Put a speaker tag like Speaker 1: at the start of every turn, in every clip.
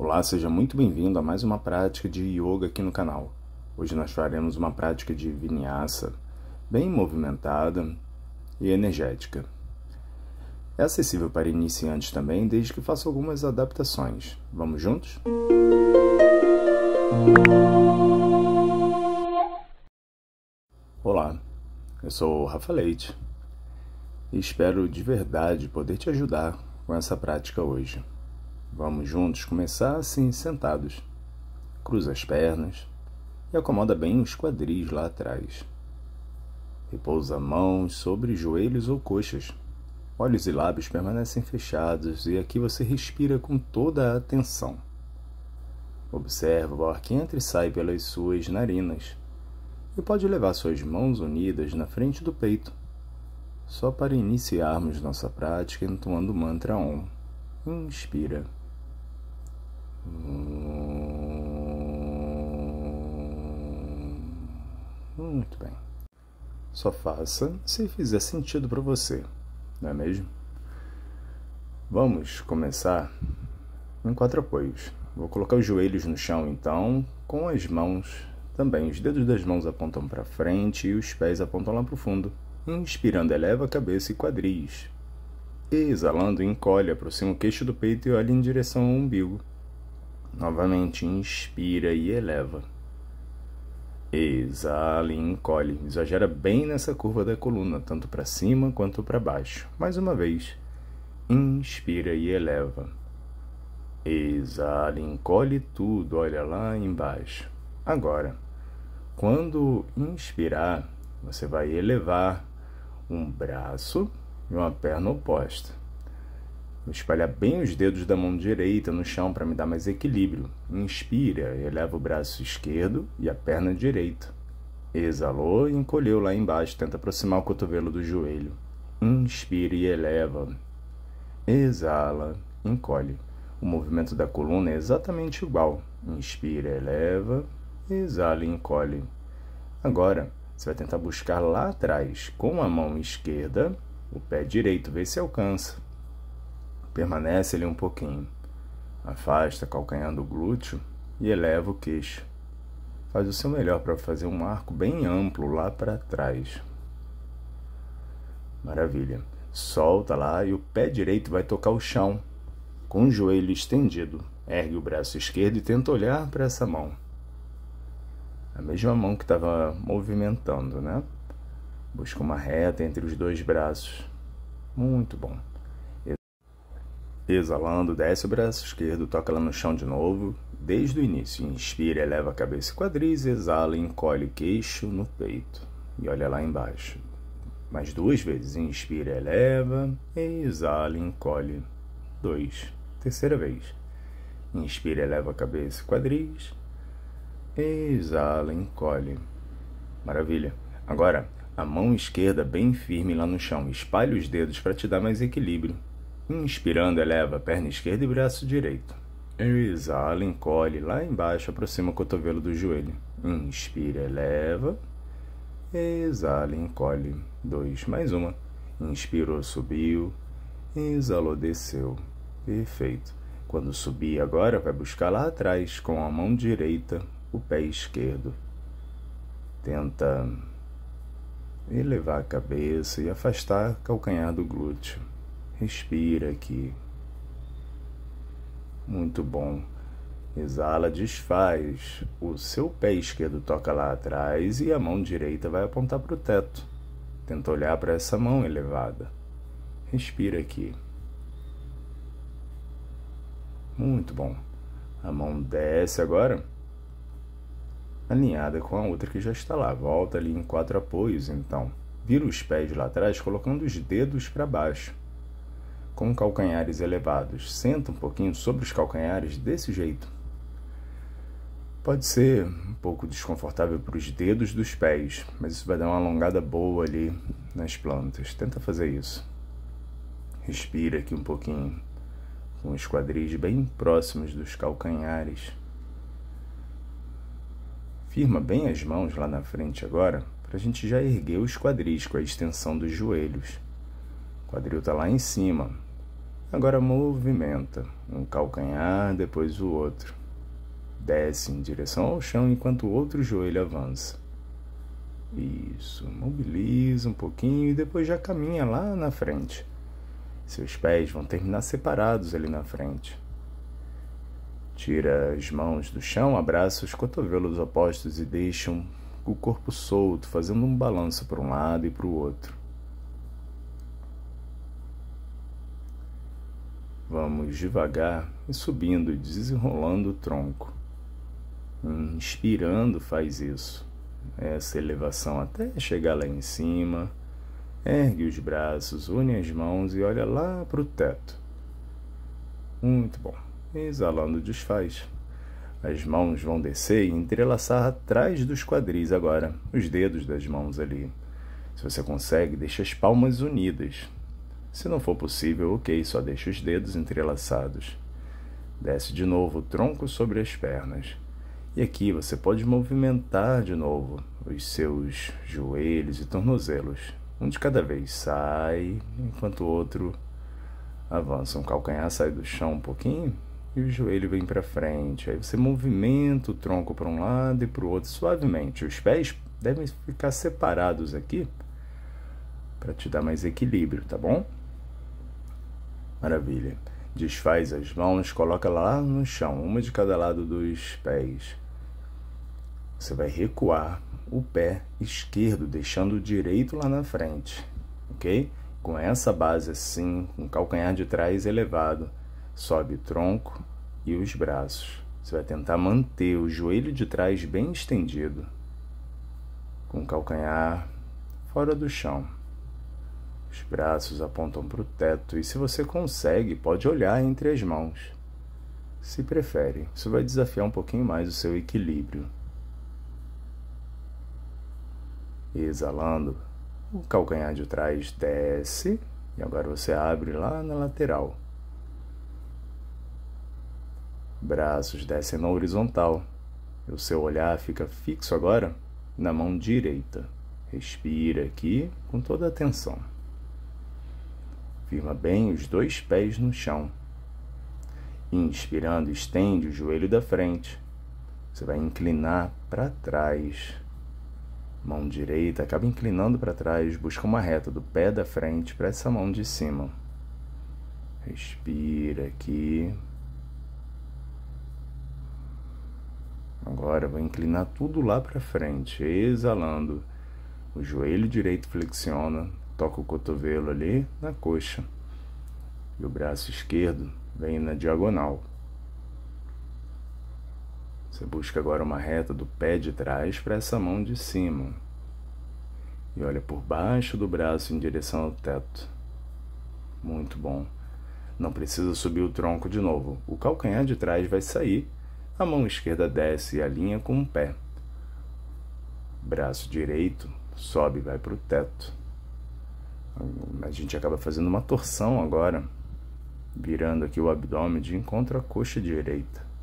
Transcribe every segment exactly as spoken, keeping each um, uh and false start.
Speaker 1: Olá, seja muito bem-vindo a mais uma prática de yoga aqui no canal. Hoje nós faremos uma prática de vinyasa bem movimentada e energética. É acessível para iniciantes também, desde que faça algumas adaptações. Vamos juntos? Olá, eu sou o Rafa Leite e espero de verdade poder te ajudar com essa prática hoje. Vamos juntos começar assim, sentados. Cruza as pernas e acomoda bem os quadris lá atrás. Repousa mãos sobre joelhos ou coxas. Olhos e lábios permanecem fechados e aqui você respira com toda a atenção. Observa o ar que entra e sai pelas suas narinas. E pode levar suas mãos unidas na frente do peito, só para iniciarmos nossa prática entoando o mantra Om. Inspira. Muito bem. Só faça se fizer sentido para você, não é mesmo? Vamos começar em quatro apoios. Vou colocar os joelhos no chão, então, com as mãos também. Os dedos das mãos apontam para frente e os pés apontam lá para o fundo. Inspirando, eleva a cabeça e quadris. Exalando, encolhe, aproxima o queixo do peito e olha em direção ao umbigo. Novamente, inspira e eleva. Exala e encolhe. Exagera bem nessa curva da coluna, tanto para cima quanto para baixo. Mais uma vez. Inspira e eleva. Exala e encolhe tudo. Olha lá embaixo. Agora, quando inspirar, você vai elevar um braço e uma perna oposta. Vou espalhar bem os dedos da mão direita no chão para me dar mais equilíbrio. Inspira, eleva o braço esquerdo e a perna direita. Exalou e encolheu lá embaixo. Tenta aproximar o cotovelo do joelho. Inspira e eleva. Exala, encolhe. O movimento da coluna é exatamente igual. Inspira, eleva. Exala e encolhe. Agora, você vai tentar buscar lá atrás, com a mão esquerda, o pé direito. Vê se alcança. Permanece ali um pouquinho. Afasta calcanhar do glúteo e eleva o queixo. Faz o seu melhor para fazer um arco bem amplo lá para trás. Maravilha. Solta lá e o pé direito vai tocar o chão, com o joelho estendido. Ergue o braço esquerdo e tenta olhar para essa mão. A mesma mão que estava movimentando, né? Busca uma reta entre os dois braços. Muito bom. Exalando, desce o braço esquerdo, toca lá no chão de novo, desde o início. Inspira, eleva a cabeça e quadris, exala, encolhe o queixo no peito. E olha lá embaixo. Mais duas vezes. Inspira, eleva, exala, encolhe. Dois. Terceira vez. Inspira, eleva a cabeça e quadris, exala, encolhe. Maravilha. Agora, a mão esquerda bem firme lá no chão. Espalhe os dedos para te dar mais equilíbrio. Inspirando, eleva a perna esquerda e braço direito. Exala, encolhe. Lá embaixo, aproxima o cotovelo do joelho. Inspira, eleva. Exala, encolhe. Dois. Mais uma. Inspirou, subiu. Exalou, desceu. Perfeito. Quando subir agora, vai buscar lá atrás, com a mão direita, o pé esquerdo. Tenta elevar a cabeça e afastar o calcanhar do glúteo. Respira aqui. Muito bom. Exala, desfaz. O seu pé esquerdo toca lá atrás e a mão direita vai apontar para o teto. Tenta olhar para essa mão elevada. Respira aqui. Muito bom. A mão desce agora, alinhada com a outra que já está lá. Volta ali em quatro apoios, então. Vira os pés lá atrás, colocando os dedos para baixo, com calcanhares elevados. Senta um pouquinho sobre os calcanhares desse jeito. Pode ser um pouco desconfortável para os dedos dos pés, mas isso vai dar uma alongada boa ali nas plantas. Tenta fazer isso. Respira aqui um pouquinho, com os quadris bem próximos dos calcanhares. Firma bem as mãos lá na frente agora, para a gente já erguer os quadris com a extensão dos joelhos. O quadril está lá em cima. Agora movimenta um calcanhar, depois o outro. Desce em direção ao chão enquanto o outro joelho avança. Isso, mobiliza um pouquinho e depois já caminha lá na frente. Seus pés vão terminar separados ali na frente. Tira as mãos do chão, abraça os cotovelos opostos e deixa o corpo solto, fazendo um balanço para um lado e para o outro. Vamos devagar e subindo e desenrolando o tronco. Inspirando faz isso. Essa elevação até chegar lá em cima. Ergue os braços, une as mãos e olha lá para o teto. Muito bom. Exalando, desfaz. As mãos vão descer e entrelaçar atrás dos quadris agora. Os dedos das mãos ali. Se você consegue, deixa as palmas unidas. Se não for possível, ok, só deixa os dedos entrelaçados. Desce de novo o tronco sobre as pernas. E aqui você pode movimentar de novo os seus joelhos e tornozelos. Um de cada vez sai, enquanto o outro avança. Um calcanhar sai do chão um pouquinho e o joelho vem para frente. Aí você movimenta o tronco para um lado e para o outro suavemente. Os pés devem ficar separados aqui para te dar mais equilíbrio, tá bom? Maravilha. Desfaz as mãos, coloca lá no chão, uma de cada lado dos pés. Você vai recuar o pé esquerdo, deixando o direito lá na frente, ok? Com essa base assim, com o calcanhar de trás elevado, sobe o tronco e os braços. Você vai tentar manter o joelho de trás bem estendido, com o calcanhar fora do chão. Os braços apontam para o teto e, se você consegue, pode olhar entre as mãos. Se prefere, isso vai desafiar um pouquinho mais o seu equilíbrio. Exalando, o calcanhar de trás desce e agora você abre lá na lateral. Braços descem na horizontal. O seu olhar fica fixo agora na mão direita. Respira aqui com toda a atenção. Firma bem os dois pés no chão. Inspirando, estende o joelho da frente. Você vai inclinar para trás. Mão direita acaba inclinando para trás, busca uma reta do pé da frente para essa mão de cima. Respira aqui. Agora vou inclinar tudo lá para frente, exalando. O joelho direito flexiona, toca o cotovelo ali na coxa. E o braço esquerdo vem na diagonal. Você busca agora uma reta do pé de trás para essa mão de cima. E olha por baixo do braço em direção ao teto. Muito bom. Não precisa subir o tronco de novo. O calcanhar de trás vai sair. A mão esquerda desce e alinha com o pé. Braço direito sobe e vai para o teto. A gente acaba fazendo uma torção agora, virando aqui o abdômen de encontro à coxa direita.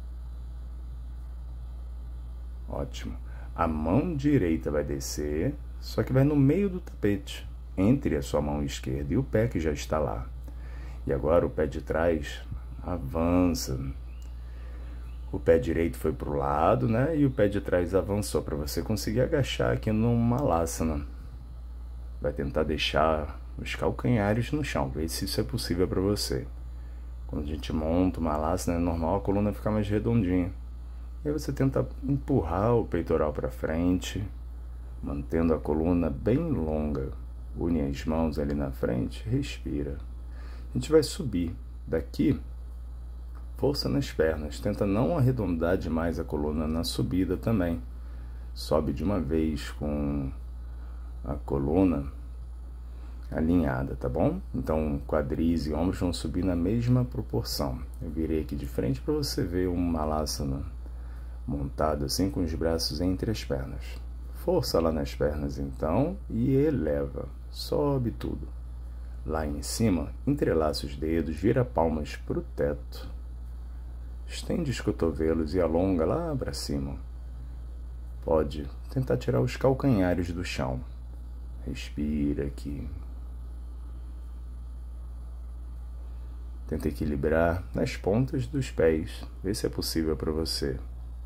Speaker 1: Ótimo. A mão direita vai descer, só que vai no meio do tapete, entre a sua mão esquerda e o pé que já está lá. E agora o pé de trás avança. O pé direito foi para o lado, né? E o pé de trás avançou para você conseguir agachar aqui no Malasana. Vai tentar deixar os calcanhares no chão, ver se isso é possível para você. Quando a gente monta o Malasana, é normal a coluna ficar mais redondinha. E aí você tenta empurrar o peitoral para frente, mantendo a coluna bem longa. Une as mãos ali na frente, respira. A gente vai subir daqui, força nas pernas. Tenta não arredondar demais a coluna na subida também. Sobe de uma vez com a coluna alinhada, tá bom? Então, quadris e ombros vão subir na mesma proporção. Eu virei aqui de frente para você ver um Malasana montado assim com os braços entre as pernas. Força lá nas pernas então e eleva, sobe tudo. Lá em cima, entrelaça os dedos, vira palmas para o teto. Estende os cotovelos e alonga lá para cima. Pode tentar tirar os calcanhares do chão. Respira aqui. Tenta equilibrar nas pontas dos pés. Vê se é possível para você.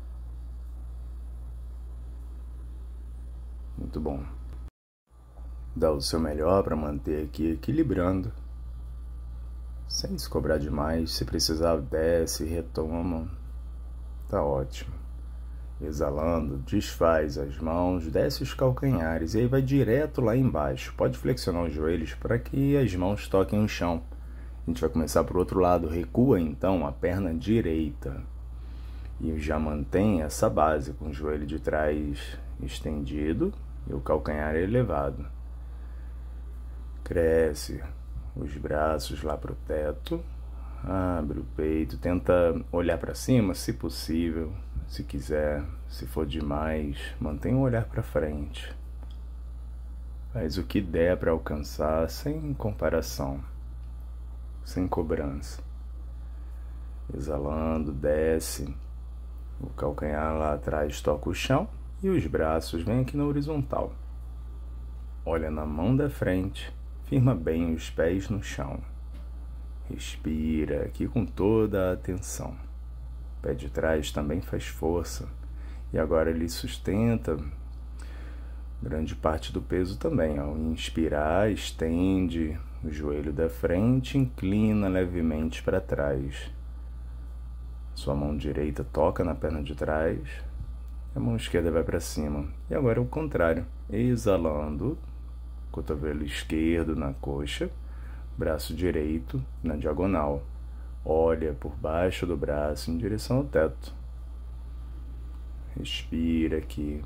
Speaker 1: Muito bom. Dá o seu melhor para manter aqui equilibrando. Sem se cobrar demais. Se precisar, desce, retoma. Tá ótimo. Exalando, desfaz as mãos, desce os calcanhares e aí vai direto lá embaixo. Pode flexionar os joelhos para que as mãos toquem o chão. A gente vai começar por outro lado. Recua então a perna direita e já mantém essa base com o joelho de trás estendido e o calcanhar elevado. Cresce os braços lá para o teto, abre o peito, tenta olhar para cima se possível, se quiser, se for demais, mantenha o olhar para frente. Faz o que der para alcançar sem comparação, sem cobrança. Exalando, desce, o calcanhar lá atrás toca o chão e os braços vêm aqui na horizontal. Olha na mão da frente, firma bem os pés no chão. Respira aqui com toda a atenção. O pé de trás também faz força. E agora ele sustenta grande parte do peso também. Ao inspirar, estende o joelho da frente, inclina levemente para trás. Sua mão direita toca na perna de trás, a mão esquerda vai para cima. E agora é o contrário. Exalando, cotovelo esquerdo na coxa, braço direito na diagonal. Olha por baixo do braço em direção ao teto. Respira aqui.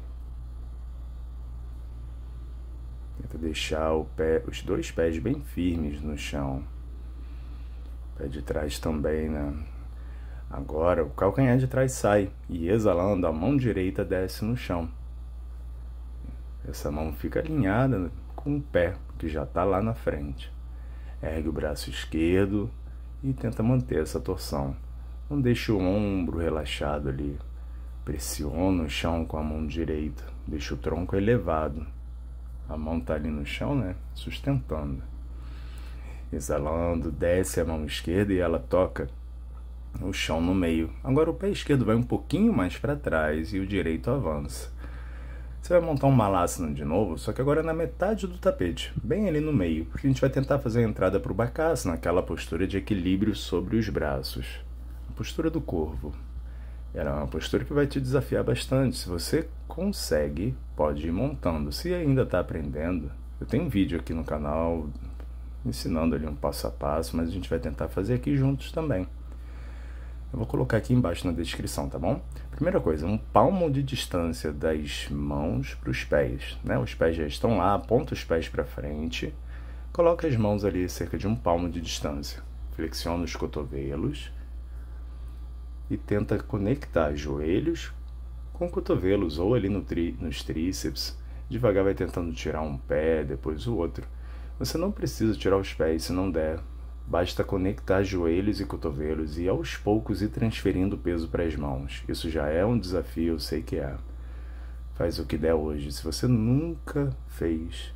Speaker 1: Tenta deixar o pé, os dois pés bem firmes no chão. Pé de trás também, né? Agora o calcanhar de trás sai e exalando a mão direita desce no chão. Essa mão fica alinhada com o pé que já está lá na frente. Ergue o braço esquerdo e tenta manter essa torção. Não deixe o ombro relaxado ali. Pressiona o chão com a mão direita. Deixa o tronco elevado. A mão está ali no chão, né? Sustentando. Exalando, desce a mão esquerda e ela toca o chão no meio. Agora o pé esquerdo vai um pouquinho mais para trás e o direito avança. Você vai montar um Malasana de novo, só que agora na metade do tapete, bem ali no meio, porque a gente vai tentar fazer a entrada para o Bakasana, aquela postura de equilíbrio sobre os braços. A postura do corvo. Ela é uma postura que vai te desafiar bastante. Se você consegue, pode ir montando. Se ainda está aprendendo, eu tenho um vídeo aqui no canal ensinando ali um passo a passo, mas a gente vai tentar fazer aqui juntos também. Eu vou colocar aqui embaixo na descrição, tá bom? Primeira coisa, um palmo de distância das mãos para os pés, né? Os pés já estão lá, aponta os pés para frente, coloca as mãos ali cerca de um palmo de distância. Flexiona os cotovelos e tenta conectar joelhos com cotovelos ou ali no tri, nos tríceps. Devagar vai tentando tirar um pé, depois o outro. Você não precisa tirar os pés se não der. Basta conectar joelhos e cotovelos e aos poucos ir transferindo o peso para as mãos. Isso já é um desafio, eu sei que é. Faz o que der hoje. Se você nunca fez,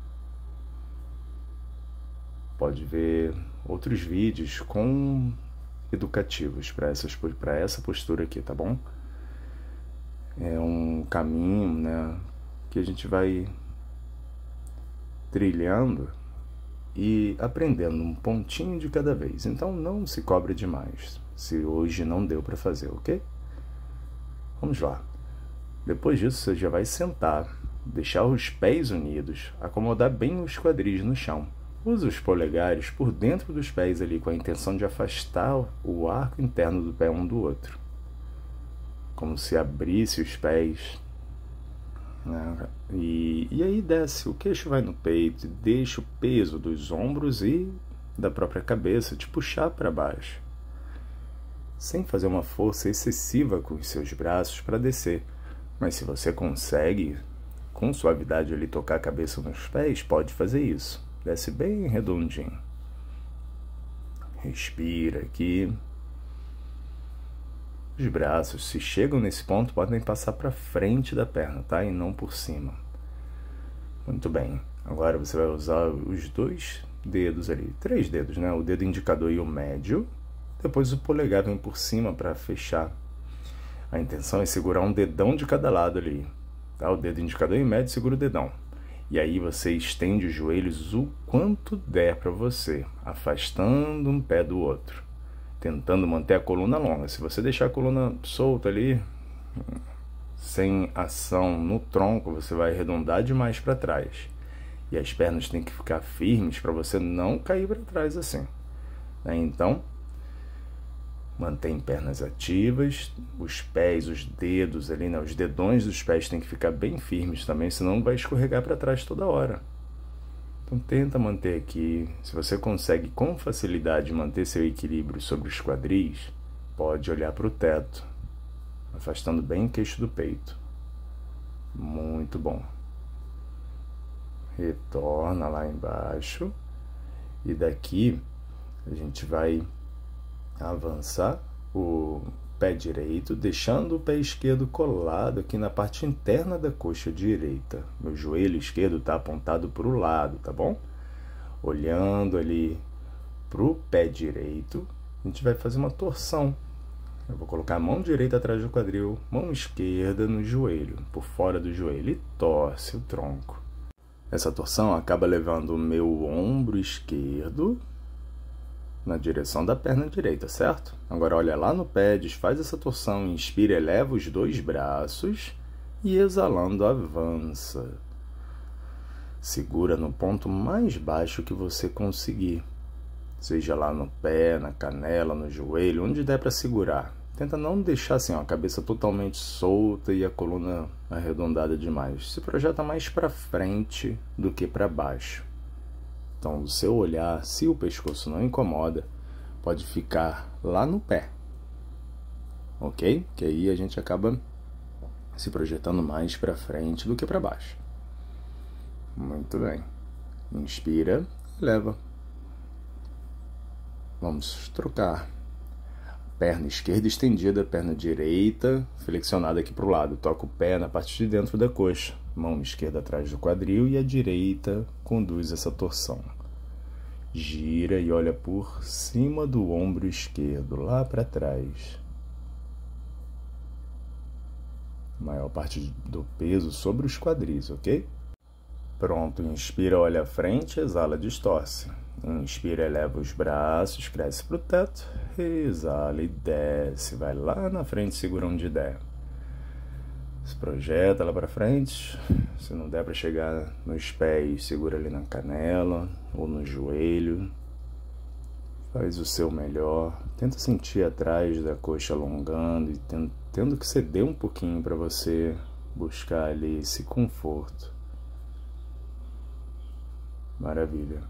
Speaker 1: pode ver outros vídeos com educativos para essas, para essa postura aqui, tá bom? É um caminho, né, que a gente vai trilhando e aprendendo um pontinho de cada vez. Então não se cobre demais se hoje não deu para fazer, ok? Vamos lá. Depois disso você já vai sentar, deixar os pés unidos, acomodar bem os quadris no chão. Usa os polegares por dentro dos pés ali com a intenção de afastar o arco interno do pé um do outro, como se abrisse os pés. E, e aí desce, o queixo vai no peito, deixa o peso dos ombros e da própria cabeça te puxar para baixo, sem fazer uma força excessiva com os seus braços para descer. Mas se você consegue, com suavidade ali, tocar a cabeça nos pés, pode fazer isso. Desce bem redondinho. Respira aqui. Os braços, se chegam nesse ponto, podem passar para frente da perna, tá? E não por cima. Muito bem. Agora você vai usar os dois dedos ali, três dedos, né? O dedo indicador e o médio. Depois o polegar vem por cima para fechar. A intenção é segurar um dedão de cada lado ali, tá? O dedo indicador e o médio segura o dedão. E aí você estende os joelhos o quanto der para você, afastando um pé do outro, tentando manter a coluna longa. Se você deixar a coluna solta ali, sem ação no tronco, você vai arredondar demais para trás. E as pernas têm que ficar firmes para você não cair para trás assim, né? Então, mantém pernas ativas, os pés, os dedos ali, né? Os dedões dos pés têm que ficar bem firmes também, senão vai escorregar para trás toda hora. Então tenta manter aqui. Se você consegue com facilidade manter seu equilíbrio sobre os quadris, pode olhar para o teto, afastando bem o queixo do peito. Muito bom. Retorna lá embaixo. E daqui a gente vai avançar o pé direito, deixando o pé esquerdo colado aqui na parte interna da coxa direita. Meu joelho esquerdo está apontado para o lado, tá bom? Olhando ali para o pé direito, a gente vai fazer uma torção. Eu vou colocar a mão direita atrás do quadril, mão esquerda no joelho, por fora do joelho, e torce o tronco. Essa torção acaba levando o meu ombro esquerdo na direção da perna direita, certo? Agora olha lá no pé, desfaz essa torção, inspira, eleva os dois braços e exalando avança. Segura no ponto mais baixo que você conseguir, seja lá no pé, na canela, no joelho, onde der para segurar. Tenta não deixar assim, ó, a cabeça totalmente solta e a coluna arredondada demais. Se projeta mais para frente do que para baixo. Então, o seu olhar, se o pescoço não incomoda, pode ficar lá no pé, ok? Que aí a gente acaba se projetando mais para frente do que para baixo. Muito bem. Inspira, leva. Vamos trocar. Perna esquerda estendida, perna direita flexionada aqui para o lado. Toca o pé na parte de dentro da coxa. Mão esquerda atrás do quadril e a direita conduz essa torção. Gira e olha por cima do ombro esquerdo, lá para trás. Maior parte do peso sobre os quadris, ok? Pronto, inspira, olha à frente, exala, distorce. Inspira, eleva os braços, cresce para o teto. Exala e desce, vai lá na frente, segura onde der. Se projeta lá para frente. Se não der para chegar nos pés, segura ali na canela ou no joelho. Faz o seu melhor. Tenta sentir atrás da coxa alongando e tendo que ceder um pouquinho para você buscar ali esse conforto. Maravilha.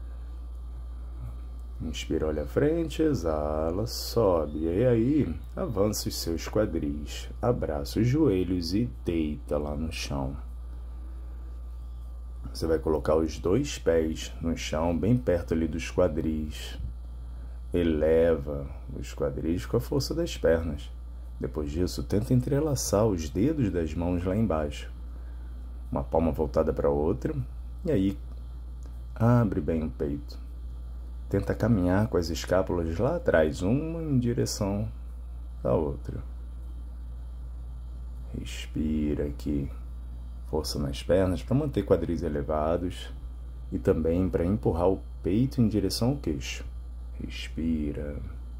Speaker 1: Inspira, olha à frente, exala, sobe. E aí, avança os seus quadris, abraça os joelhos e deita lá no chão. Você vai colocar os dois pés no chão, bem perto ali dos quadris. Eleva os quadris com a força das pernas. Depois disso, tenta entrelaçar os dedos das mãos lá embaixo. Uma palma voltada para a outra. E aí, abre bem o peito. Tenta caminhar com as escápulas lá atrás, uma em direção à outra. Respira aqui. Força nas pernas para manter quadris elevados e também para empurrar o peito em direção ao queixo. Respira.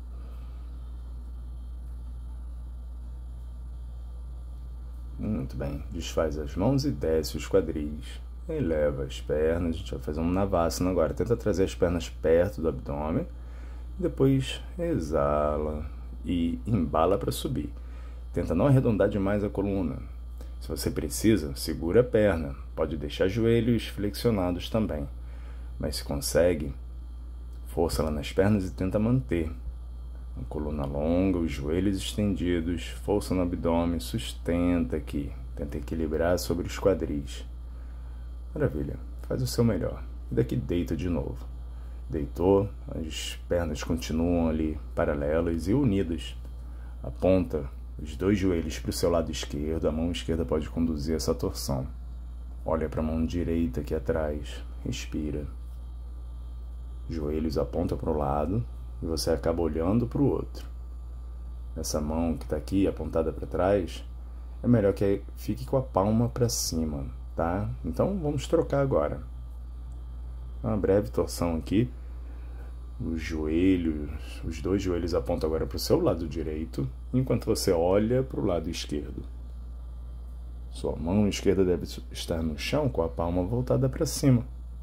Speaker 1: Muito bem. Desfaz as mãos e desce os quadris. Eleva as pernas, a gente vai fazer um Navasana agora. Tenta trazer as pernas perto do abdômen. Depois exala e embala para subir. Tenta não arredondar demais a coluna. Se você precisa, segura a perna. Pode deixar joelhos flexionados também. Mas se consegue, força lá nas pernas e tenta manter. A coluna longa, os joelhos estendidos, força no abdômen, sustenta aqui. Tenta equilibrar sobre os quadris. Maravilha, faz o seu melhor. E daqui deita de novo. Deitou, as pernas continuam ali paralelas e unidas. Aponta os dois joelhos para o seu lado esquerdo, a mão esquerda pode conduzir essa torção. Olha para a mão direita aqui atrás, respira. Joelhos apontam para o lado e você acaba olhando para o outro. Essa mão que está aqui, apontada para trás, é melhor que fique com a palma para cima, tá? Então vamos trocar agora. Uma breve torção aqui. Os joelhos, os dois joelhos apontam agora para o seu lado direito, enquanto você olha para o lado esquerdo. Sua mão esquerda deve estar no chão com a palma voltada para cima.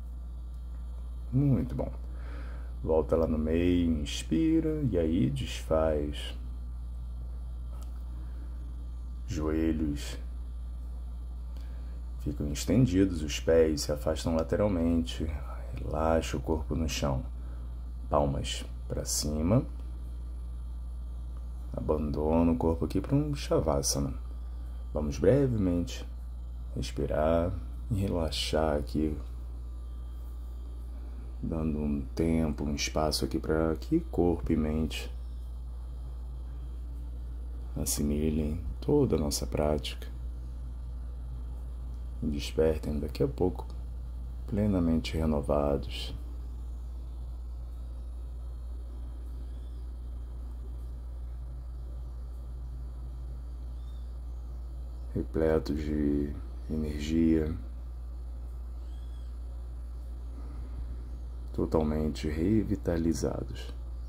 Speaker 1: Muito bom. Volta lá no meio, inspira e aí desfaz. Joelhos ficam estendidos, os pés se afastam lateralmente. Relaxa o corpo no chão. Palmas para cima. Abandona o corpo aqui para um Shavasana. Vamos brevemente respirar e relaxar aqui, dando um tempo, um espaço aqui para que corpo e mente assimilem toda a nossa prática e despertem daqui a pouco plenamente renovados. Repletos de energia, totalmente revitalizados.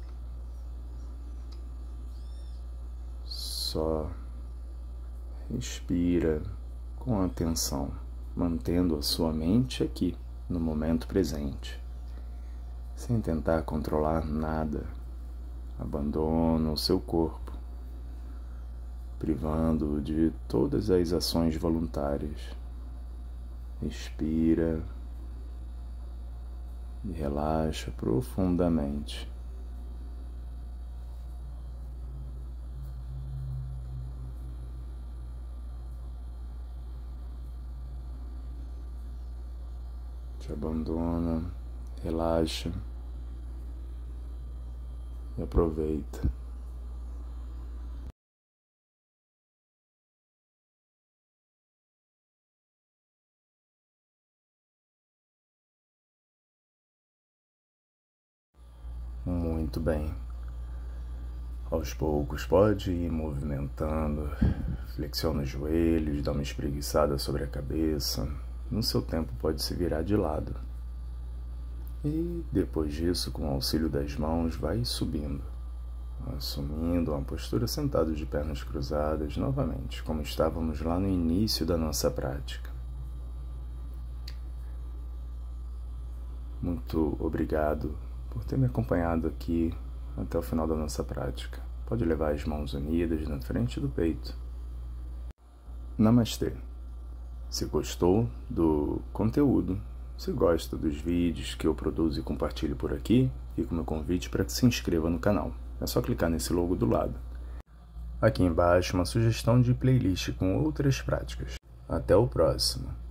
Speaker 1: Só respira com atenção, mantendo a sua mente aqui, no momento presente, sem tentar controlar nada. Abandona o seu corpo, privando-o de todas as ações voluntárias. Respira e relaxa profundamente. Te abandona, relaxa e aproveita. Muito bem. Aos poucos pode ir movimentando, flexiona os joelhos, dá uma espreguiçada sobre a cabeça. No seu tempo pode se virar de lado. E depois disso, com o auxílio das mãos, vai subindo, assumindo uma postura sentado de pernas cruzadas novamente, como estávamos lá no início da nossa prática. Muito obrigado por ter me acompanhado aqui até o final da nossa prática. Pode levar as mãos unidas na frente do peito. Namastê. Se gostou do conteúdo, se gosta dos vídeos que eu produzo e compartilho por aqui, fica o meu convite para que se inscreva no canal. É só clicar nesse logo do lado. Aqui embaixo uma sugestão de playlist com outras práticas. Até o próximo.